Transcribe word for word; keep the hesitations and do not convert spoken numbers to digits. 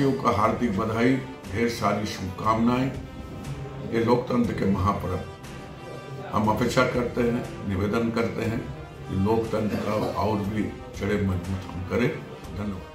देशवासियों का हार्दिक बधाई, ढेर सारी शुभकामनाएं। ये लोकतंत्र के महापर्व, हम अपेक्षा करते हैं, निवेदन करते हैं कि लोकतंत्र का और भी जड़ें मजबूत हम करें। धन्यवाद।